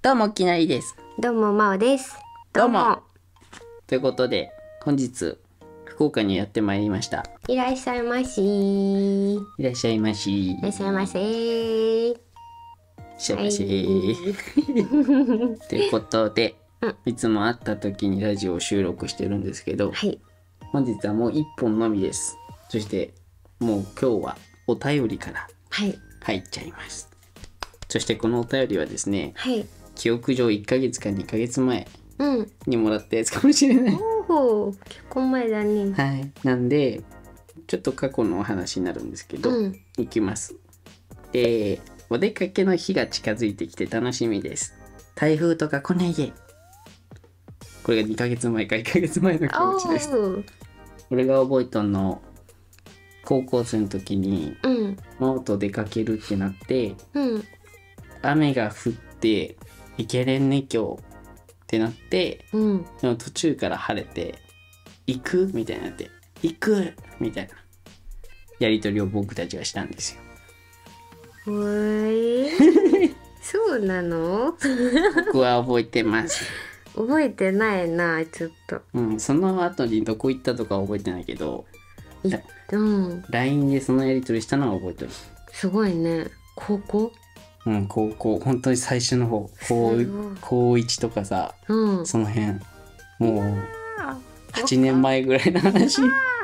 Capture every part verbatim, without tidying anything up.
どうもきなりです。 どうもまおです。 どうも。ということで本日福岡にやってまいりました。 いらっしゃいまし。いいらっしゃいまし。 らっしゃいませ。いいらっしゃいまし。 はということで、 うんいつも会った時にラジオを収録してるんですけど、 い。 本日はもう一本のみです。そしてもう今日はお便りからはい。 入っちゃいます。そしてこのお便りはですね、 はい。 記憶上いっかげつかにかげつまえうん。 にもらったやつかもしれない。 おお、結婚前だね。 はい。なんでちょっと過去のお話になるんですけど、 うんいきます。で、お出かけの日が近づいてきて楽しみです。台風とか来ないで。これがにかげつまえかいっかげつまえの気持ちです。 おー俺が覚えたの高校生の時にうん。 ノート出かけるってなってうん。 雨が降って行けれんね今日ってなって、 うん。 でも途中から晴れて行くみたいになって行くみたいなやり取りを僕たちはしたんですよ。 おい。そうなの？ 僕は覚えてます。 覚えてないな、ちょっと。 うん、その後にどこ行ったとかは覚えてないけど、 いうん。 ライン でそのやり取りしたのは覚えてる。 すごいね。高校？ うん、高校本当に最初の方高すごい高いちとかさ、 うん。 その辺もうはちねんまえぐらいの話。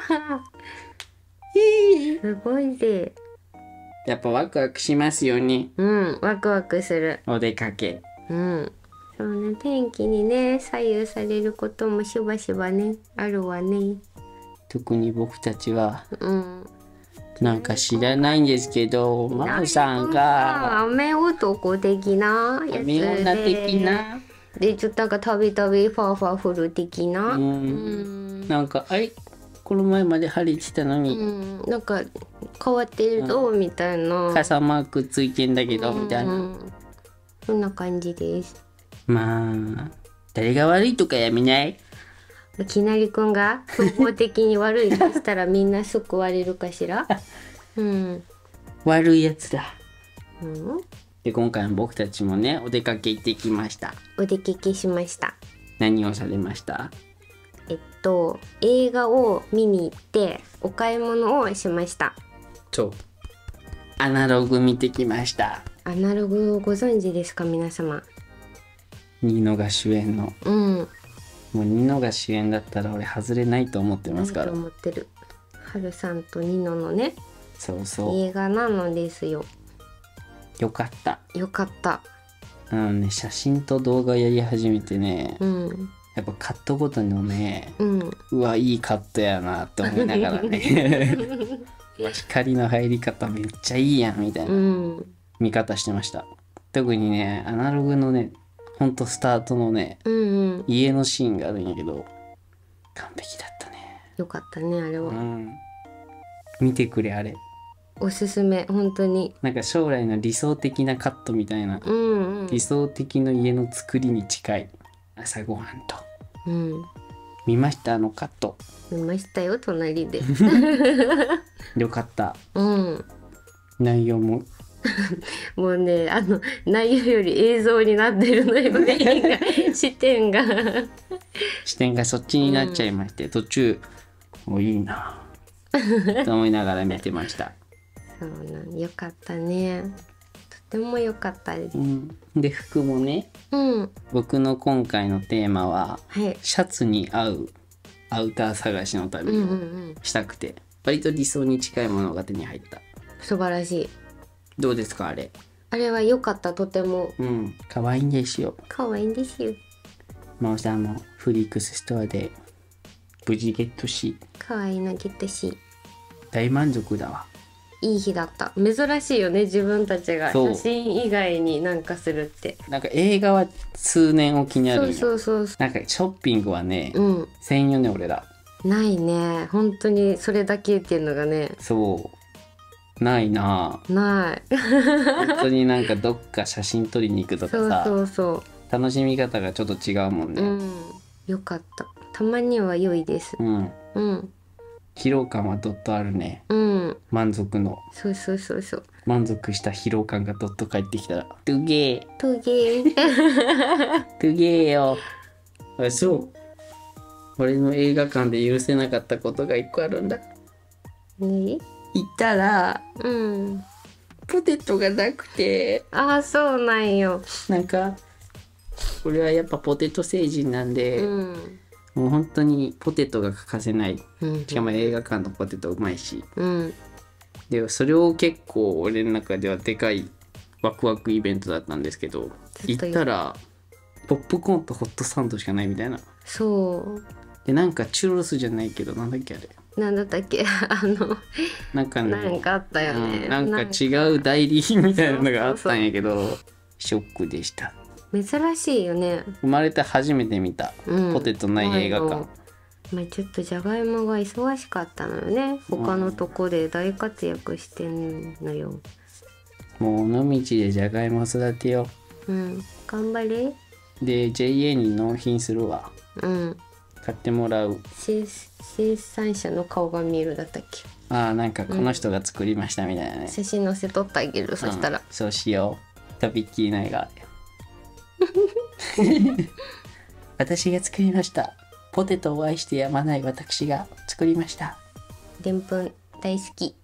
すごいぜ。 やっぱワクワクしますよね、 うん。ワクワクする。 お出かけ。 うん。そうね、天気にね左右されることもしばしばねあるわね。 特に僕たちはうん。 なんか知らないんですけど、ママさんが雨男的なやつ雨で女的な、 でちょっとなんかたびたびファーファー降る的な。 う、 うんん。 なんかあれこの前まで晴れてたのに、 うん、なんか変わってるぞみたいな。 傘マークついてんだけど、みたいな。 うんそんな感じです。 まあ誰が悪いとかやめない。 きなりくんが総合的に悪いとしたらみんな救われるかしら。うん。 悪いやつだ。 うん。 で今回も僕たちもねお出かけ行ってきました。 お出かけしました。 何をされました？ えっと映画を見に行ってお買い物をしました。 そうアナログ見てきました。 アナログをご存知ですか皆様。 ニノが主演の、 うん。 もうニノが主演だったら俺外れないと思ってますから。 何と思ってる。はるさんとニノのねそうそう映画なのですよ。 よかった。 よかった。 あのね写真と動画やり始めてね、 うんやっぱカットごとのね、 うんうわいいカットやなって思いながらねうわ光の入り方めっちゃいいやんみたいなうん見方してました。特にねアナログのねほんとスタートのねうんうん家のシーンがあるんやけど完璧だったね。 よかったねあれは。 うん見てくれあれ。 おすすめ本当に。 なんか将来の理想的なカットみたいな、 うんうん理想的の家の作りに近い朝ごはんと。 うん見ましたあのカット。 見ましたよ隣で。 よかった。 うん内容ももうねあの内容より映像になってるのよね視点が。 視点がそっちになっちゃいまして、途中もういいなと思いながら見てました。 そうなんよかったね。とてもよかったです。 うん、で服もねうん僕の今回のテーマははい。 シャツに合うアウター探しの旅うんうんうをんしたくて、割と理想に近いものが手に入った。 素晴らしい。 どうですかあれ。 あれは良かったとても。 うん可愛いんですよ。 可愛いんですよ。 真央さんもフリークスストアで無事ゲットし可愛いなゲットし大満足だわ。 いい日だった。珍しいよね自分たちがそう写真以外になんかするって。 なんか映画は数年おきにあるんよ。 そうそうそうなんかショッピングはね、 うんせんよね俺ら。 ないね本当にそれだけっていうのがねそうないなない本当になんかどっか写真撮りに行くとかさ、 そうそうそ楽しみ方がちょっと違うもんね。 ううんよかった。たまには良いです。 うん、 うん疲労感はどっとあるね。 うん。 満足の。 そうそうそうそう。 満足した疲労感がどっと帰ってきたら。トゥゲー。 トゲー。 トゥゲーよ。あ、そう。俺の映画館で許せなかったことが一個あるんだ。 ね。 行ったら、 うん。 ポテトがなくて。 ああ、そうなんよ。 なんか、俺はやっぱポテト星人なんで、 うん。 もう本当にポテトが欠かせない。 うん。 しかも映画館のポテトうまいし。 うん。 で、それを結構俺の中ではでかいワクワクイベントだったんですけど、行ったら、ポップコーンとホットサンドしかないみたいな。 そう。 で、なんかチュロスじゃないけど、なんだっけあれ。 なんだったっけあの、 なんかね、 なんかあったよね。 うん、なんか違う代理品みたいなのがあったんやけど、ショックでした。 珍しいよね。 生まれて初めて見た、うん、ポテトない映画館。 まあ、ちょっとじゃがいもが忙しかったのよね。他のとこで大活躍してんのよ。 もう尾道でじゃがいも育てよう。うん、頑張れ。 で ジェイエー に納品するわ。 うん。 買ってもらう。 生産者の顔が見えるだったっけ。 ああ、なんかこの人が作りましたみたいなね。 うん、写真載せとってあげる、うん、そしたら。 そうしよう。とびっきりないが。私が作りました。ポテトを愛してやまない私が作りました。 でんぷん大好き。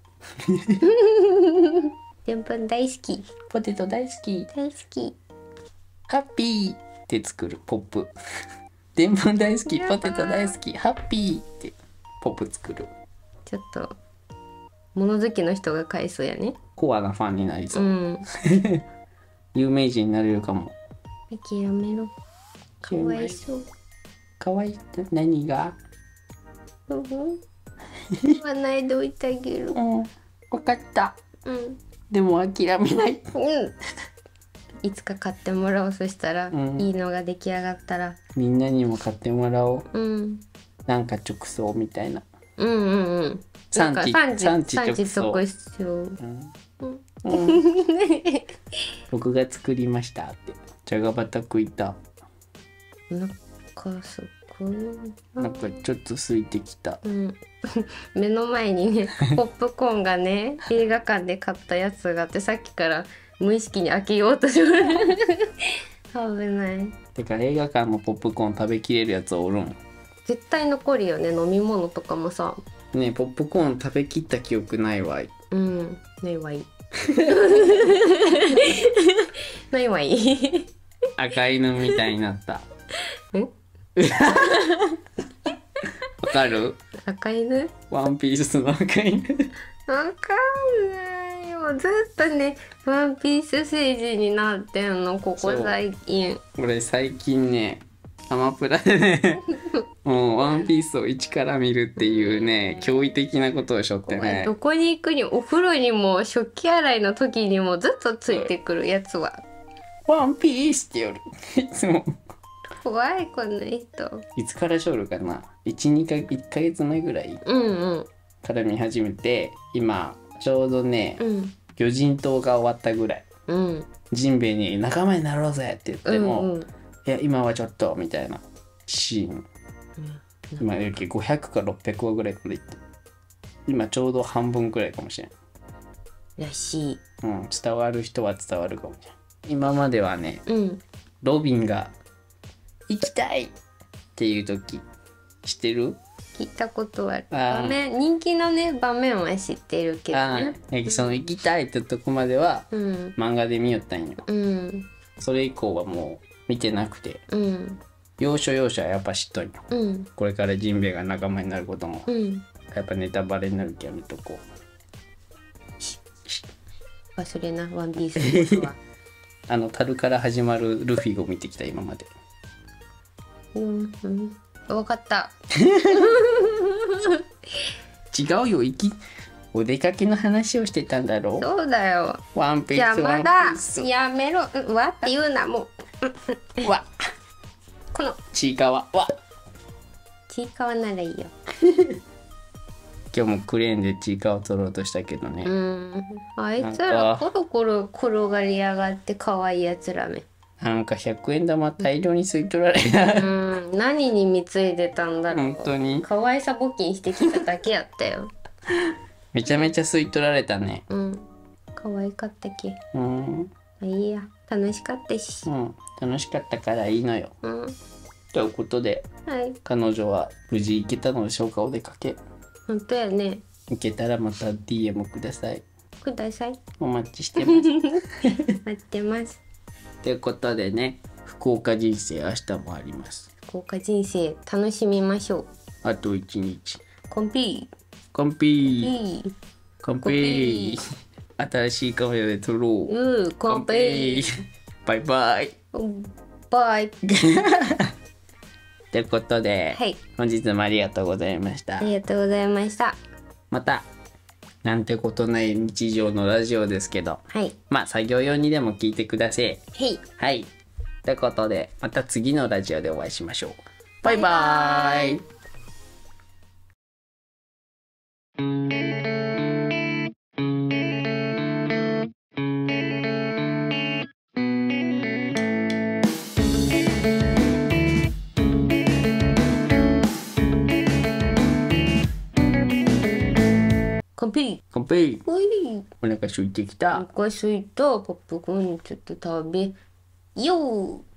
でんぷん大好き。 ポテト大好き。 大好き。 ハッピーって作るポップ。でんぷん大好き、ポテト大好き、ハッピーってポップ作る。ちょっと物好きの人が買いそうやね。 コアなファンになりそう。うん、有名人になれるかも。 諦めろ。かわいそう。 かわいいって何が？ うん。言わないでおいてあげる。 うん。わかった。 うん。 でも諦めない。 うん。いつか買ってもらおう。そしたら、うん、いいのが出来上がったらみんなにも買ってもらおう。 うん。 なんか直送みたいな。 うんうんうん。 産地産地直送。 うんうんうん、僕が作りましたって。じゃがバタ食いた。 なんかすごいな。 なんかちょっと空いてきた。 うん、目の前にねポップコーンがね映画館で買ったやつがあって、さっきから無意識に開けようとし危ない。 てか映画館のポップコーン食べきれるやつおるん？ 絶対残るよね。飲み物とかもさ。 ね、ポップコーン食べきった記憶ないわい。 うん、ないわい。ないわい。 赤犬みたいになった。ん？わかる？ 赤犬？ ワンピースの赤犬。 わかんないよ。ずっとね、ワンピース星人になってんの、ここ最近。 俺最近ね、アマプラでね、もうワンピースを一から見るっていうね、驚異的なことをしょってね。 どこに行くに、お風呂にも食器洗いの時にもずっとついてくるやつは。 ワンピースってよる。いつも。 怖いこの人。 いつからしょるかな。いち、にかいっかげつまえぐらい。 うんうん。 から見始めて、今ちょうどね、うん、魚人島が終わったぐらい、うん、ジンベエに仲間になろうぜって言っても、うんうん、いや今はちょっとみたいなシーン、うん、今よりごひゃくかろっぴゃくわぐらいまでいって、今ちょうど半分くらいかもしれんらしい、 うん、伝わる人は伝わるかもしれん。今まではね、うん、ロビンが行きたいっていう時知ってる？ 聞いたことはある。場面、人気のね場面は知ってるけどね。 その行きたいってとこまでは、うん、漫画で見よったんよ、うん、それ以降はもう見てなくて、うん、要所要所はやっぱ知っとんよ、うん、これからジンベエが仲間になることも、うん、やっぱネタバレになるけやめとこう。忘れな、ワンピースのことは。 あの樽から始まるルフィを見てきた今まで。 うんうん、分かった。 違うよ、行きお出かけの話をしてたんだろう。 そうだよ。 ワンピース、 邪魔だ。やめろ。わって言うな、もう。 わ。 このちいかわ。わ。 ちいかわならいいよ。 今日もクレーンでちいかわを取ろうとしたけどね。 うん。あいつらコロコロ転がりやがって可愛いやつらめ。 なんかひゃくえん玉大量に吸い取られた。 うん、何に貢いでたんだろう。 本当に可愛さ募金してきただけやったよ。 めちゃめちゃ吸い取られたね。 うん、可愛かったき。 うん、 いいや、楽しかったし。 うん、楽しかったからいいのよ。 うん。 ということで、 はい。 彼女は無事行けたのでしょうか、お出かけ。 本当やね。 行けたらまた ディーエム ください。 ください。 お待ちしてます。 待ってます。 ということでね、福岡人生明日もあります。 福岡人生楽しみましょう。 あといちにち。 コンピコンピー。 ー。 コンピー。新しいカメラで撮ろう。 うん、コンピー。 バイバイ。 バイ。 ということで、 はい、 本日もありがとうございました。 ありがとうございました。 また、なんてことない日常のラジオですけど、 はい。 まあ作業用にでも聞いてください。 はい。 はい。ということで、また次のラジオでお会いしましょう。バイバーイ。 コンピー。 コンピー。 おい。 お腹空いてきた。 お腹空いた。ポップコーンちょっと食べよう。